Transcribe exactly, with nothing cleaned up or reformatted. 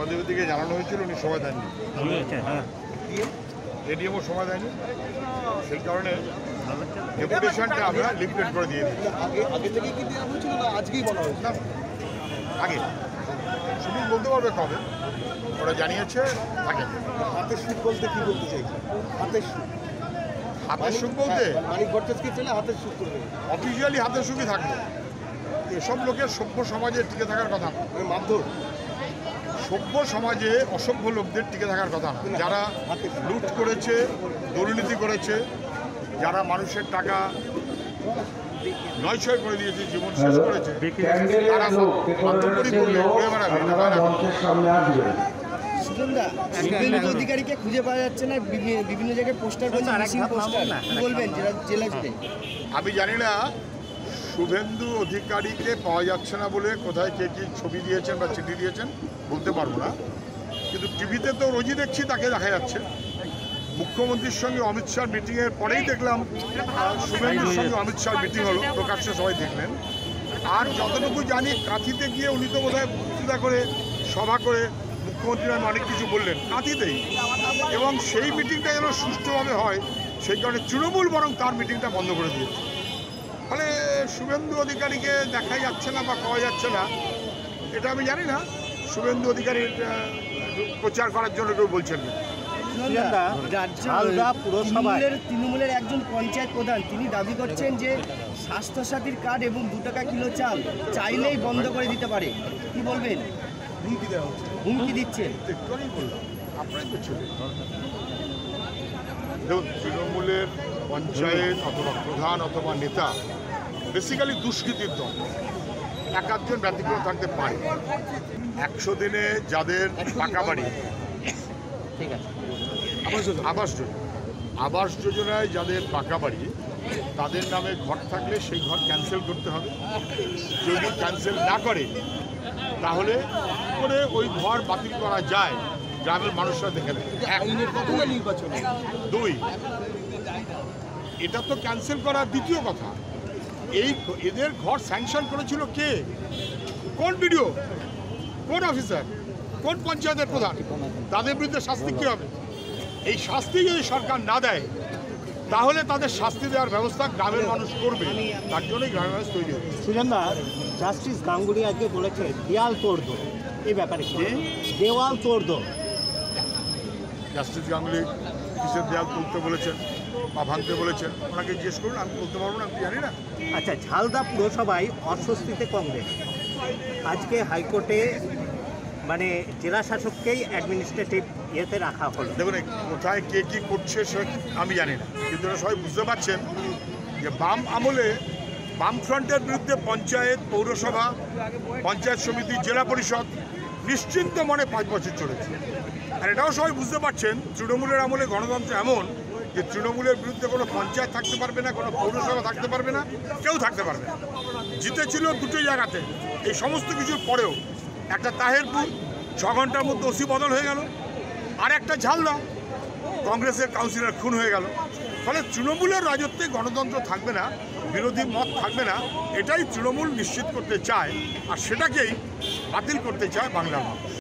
সভাধিপতিকে জানানো হয়েছিল, উনি সময় দেননি। এডিএমও সময় দেয়নি, সেই কারণে ডেপুটেশনটা আমরা লিফটেড করে দিয়ে দিই। আগে আগে থেকেই কি দেওয়া হয়েছিল না আজকেই বলা হয়েছে? না, আগে শুধু বলতে পারবে কবে, ওরা জানিয়েছে থাকে। হাতের সুখ বলতে কি বলতে চাইছে? হাতের সুখ হাতের সুখ বলতে মানিক ভট্টাচার্যকে পেলে হাতের সুখ করবে, অফিসিয়ালি হাতের সুখই থাকবে। এসব লোকের সভ্য সমাজে টিকে থাকার কথা না। মানে মারধর। সভ্য সমাজে অসভ্য লোকদের টিকে থাকার কথা না। যারা লুট করেছে, দুর্নীতি করেছে, যারা মানুষের টাকা নয়ছয় করে দিয়েছে, জীবন শেষ করেছে, তারা মাধ্যমপরি করলে ঘুরে বেড়াবে। সুগন্ধা শুভেন্দু অধিকারীকে খুঁজে পাওয়া যাচ্ছে না, বিভি- বিভিন্ন জায়গায় পোস্টার করছে, মিসিং পোস্টার। কি বলবেন জেলা জেলা জুড়ে? আমি জানি না শুভেন্দু অধিকারীকে পাওয়া যাচ্ছে না বলে কোথায় কে কী ছবি দিয়েছেন বা চিঠি দিয়েছেন বলতে পারবো না, কিন্তু টিভিতে তো রোজই দেখছি তাকে দেখা যাচ্ছে। মুখ্যমন্ত্রীর সঙ্গে অমিত শাহর মিটিংয়ের পরেই দেখলাম আহ, শুভেন্দুর সঙ্গে অমিত শাহর মিটিং হলো, প্রকাশ্যে সবাই দেখলেন। আর যতটুকু জানি কাঁথিতে গিয়ে উনি তো বোধহয় বক্তৃতা করে সভা করে মুখ্যমন্ত্রী নামে অনেক কিছু বললেন কাঁথিতেই, এবং সেই মিটিংটা যেন সুষ্ঠুভাবে হয় সেই কারণে তৃণমূল বরং তার মিটিংটা বন্ধ করে দিয়েছে। ফলে শুভেন্দু অধিকারীকে দেখা যাচ্ছে না বা পাওয়া যাচ্ছে না, এটা আমি জানি না। শুভেন্দু অধিকারীর আহ, প্রচার করার জন্য কেউ বলছেন না। তৃণমূলের তৃণমূলের একজন পঞ্চায়েত প্রধান তিনি দাবি করছেন যে স্বাস্থ্যসাথীর কার্ড এবং দু টাকা কিলো চাল চাইলেই বন্ধ করে দিতে পারে। কি বলবেন? হুমকি দেওয়া হচ্ছে। হুমকি দিচ্ছেন। একটু আগেই বললাম, আপনারাই তো ছিলেন। দেখুন, তৃণমূলের পঞ্চায়েত অথবা প্রধান অথবা নেতা বেসিক্যালি দুষ্কৃতির দল। এক আধজন ব্যতিক্রম থাকতে পারে। একশো দিনে যাদের পাকা বাড়ি, ঠিক আছে, আবাস যোজনা আবাস যোজনায় যাদের পাকা বাড়ি, তাদের নামে ঘর থাকলে সেই ঘর ক্যান্সেল করতে হবে। যদি ক্যান্সেল না করে তাহলে করে ওই ঘর বাতিল করা যায়, গ্রামের মানুষরা দেখে নেয়। এক। আইনের কথা না নির্বাচনে? দুই, এটা তো ক্যান্সেল করার দ্বিতীয় কথা। এই এদের ঘর স্যাংশন করেছিল কে? কোন বিডিও, কোন অফিসার, কোন পঞ্চায়েতের প্রধান? তাদের বিরুদ্ধে শাস্তি কী হবে? এই শাস্তি যদি সরকার না দেয় তাহলে তাদের শাস্তি দেওয়ার ব্যবস্থা গ্রামের মানুষ করবে। তার জন্যই গ্রামের মানুষ তৈরি হচ্ছে। সুজনদা, জাস্টিস গাঙ্গুলি আজকে বলেছে দেওয়াল তোড় দো, এই ব্যাপারে কি? দেওয়াল তোড় দো। জাস্টিস গাঙ্গুলি কিসের দেয়াল তুলতে বলেছেন বা ভাঙতে বলেছেন ওনাকে জিজ্ঞেস করুন, আমি বলতে পারবো না, আমি জানি না। আচ্ছা, ঝালদা পুরসভায় অস্বস্তিতে কংগ্রেস। আজকে হাইকোর্টে মানে জেলা শাসককেই অ্যাডমিনিস্ট্রেটিভ ইয়েতে রাখা হলো। দেখুন, এই কোথায় কে কী করছে সে আমি জানি না, কিন্তু ওরা সবাই বুঝতে পারছেন যে বাম আমলে বামফ্রন্টের বিরুদ্ধে পঞ্চায়েত, পৌরসভা, পঞ্চায়েত সমিতি, জেলা পরিষদ নিশ্চিন্ত মনে পাঁচ বছর চলেছে। আর এটাও সবাই বুঝতে পারছেন তৃণমূলের আমলে গণতন্ত্র এমন যে তৃণমূলের বিরুদ্ধে কোনো পঞ্চায়েত থাকতে পারবে না, কোনো পৌরসভা থাকতে পারবে না, কেউ থাকতে পারবে না। জিতেছিল দুটো জায়গাতে। এই সমস্ত কিছুর পরেও একটা তাহেরপুর ছ ঘন্টার মধ্যে ওসি বদল হয়ে গেল, আর একটা ঝালদা কংগ্রেসের কাউন্সিলর খুন হয়ে গেল। ফলে তৃণমূলের রাজত্বে গণতন্ত্র থাকবে না, বিরোধী মত থাকবে না, এটাই তৃণমূল নিশ্চিত করতে চায়, আর সেটাকেই বাতিল করতে চায় বাংলার মানুষ।